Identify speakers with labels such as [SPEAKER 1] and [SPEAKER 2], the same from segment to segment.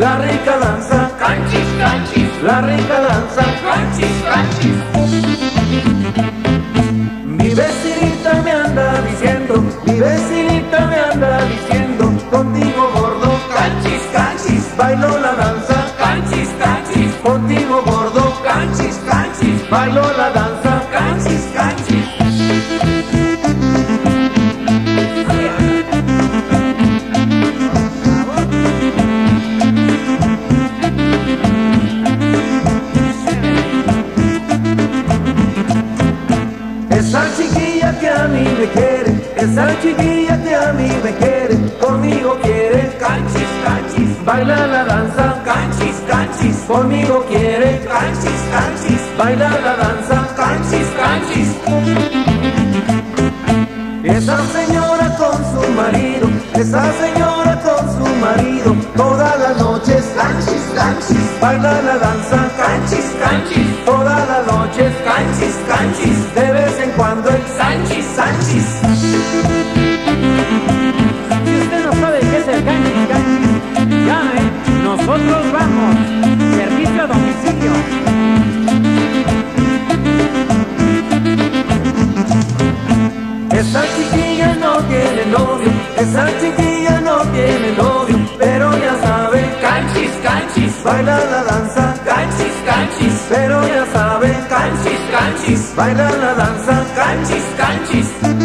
[SPEAKER 1] la rica danza,
[SPEAKER 2] canchis, canchis,
[SPEAKER 1] la rica danza.
[SPEAKER 2] canchis, canchis.
[SPEAKER 1] Mi vecinita me anda diciendo, mi vecinita me anda diciendo, contigo gordo,
[SPEAKER 2] Canchis, canchis,
[SPEAKER 1] bailo la danza,
[SPEAKER 2] canchis, canchis,
[SPEAKER 1] contigo gordo,
[SPEAKER 2] canchis, canchis,
[SPEAKER 1] bailo la danza.
[SPEAKER 2] canchis, canchis.
[SPEAKER 1] Esa chiquilla que a mí me quiere, esa chiquilla que a mí me quiere, conmigo quiere,
[SPEAKER 2] Canchis, canchis,
[SPEAKER 1] baila la danza,
[SPEAKER 2] canchis, canchis,
[SPEAKER 1] conmigo quiere,
[SPEAKER 2] canchis, canchis,
[SPEAKER 1] baila la danza.
[SPEAKER 2] canchis, canchis.
[SPEAKER 1] Esa señora con su marido, esa señora con su marido, todas las noches,
[SPEAKER 2] Canchis, canchis,
[SPEAKER 1] baila la danza,
[SPEAKER 2] canchis, canchis,
[SPEAKER 1] todas las noches,
[SPEAKER 2] canchis, canchis,
[SPEAKER 1] de vez en cuando el
[SPEAKER 2] Sanchis, Sanchis.
[SPEAKER 3] Si usted no sabe qué es el canchis, canchis, llame, nosotros vamos. Servicio a domicilio.
[SPEAKER 1] Esa chiquilla no tiene novio, esa chiquilla no tiene novio, pero ya sabe,
[SPEAKER 2] Canchis, canchis,
[SPEAKER 1] baila la danza,
[SPEAKER 2] canchis, canchis,
[SPEAKER 1] pero ya sabe,
[SPEAKER 2] canchis, canchis,
[SPEAKER 1] baila la danza.
[SPEAKER 2] canchis, canchis.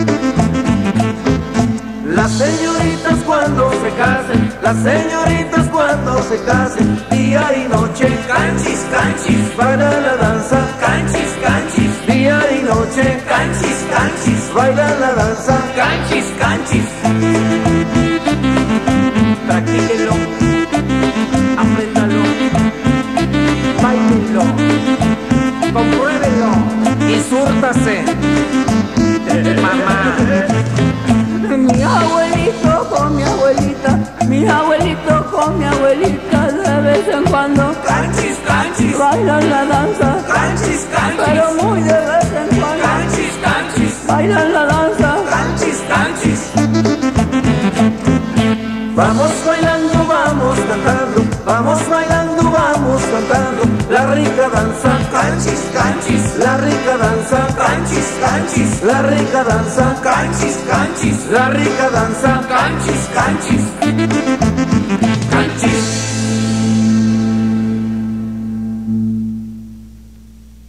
[SPEAKER 1] Las señoritas cuando se casen, las señoritas cuando se casen, día y noche,
[SPEAKER 2] Canchis, canchis,
[SPEAKER 1] baila la danza,
[SPEAKER 2] canchis, canchis,
[SPEAKER 1] día y noche,
[SPEAKER 2] canchis, canchis,
[SPEAKER 1] baila la danza.
[SPEAKER 2] canchis, canchis.
[SPEAKER 3] Practíquenlo, apréndalo, báilenlo, compruébenlo y súrtase. Mamá.
[SPEAKER 4] Mi abuelito con mi abuelita, mi abuelito con mi abuelita, de vez en cuando
[SPEAKER 2] Canchis, canchis,
[SPEAKER 4] bailan la danza,
[SPEAKER 2] canchis,
[SPEAKER 4] pero
[SPEAKER 2] canchis,
[SPEAKER 4] muy de vez en cuando
[SPEAKER 2] canchis, canchis,
[SPEAKER 4] bailan la danza.
[SPEAKER 2] canchis, canchis.
[SPEAKER 1] Vamos bailando, vamos cantando, vamos bailando, vamos cantando, la rica danza,
[SPEAKER 2] Canchis, canchis,
[SPEAKER 1] la rica danza,
[SPEAKER 2] canchis, canchis,
[SPEAKER 1] la rica danza,
[SPEAKER 2] canchis, canchis,
[SPEAKER 1] la rica danza.
[SPEAKER 2] canchis, canchis, canchis.